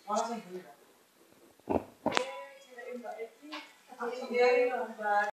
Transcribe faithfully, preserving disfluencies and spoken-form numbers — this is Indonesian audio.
Malah sing beli. Eh, cewek mbak iki. Aku biarin mbak.